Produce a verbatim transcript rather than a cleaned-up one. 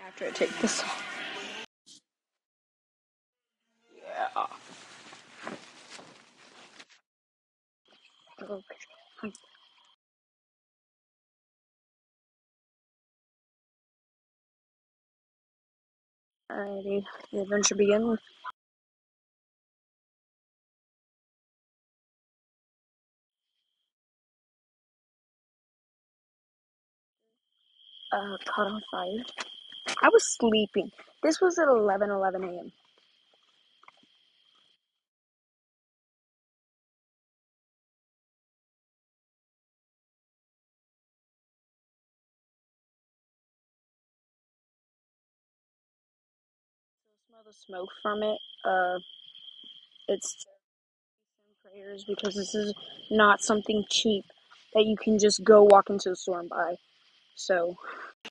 After I take this off. Yeah. Okay. Alrighty, the adventure begins. Uh, caught on fire. I was sleeping. This was at eleven eleven a.m. Smell the smoke from it. Uh, it's prayers because this is not something cheap that you can just go walk into the store and buy. So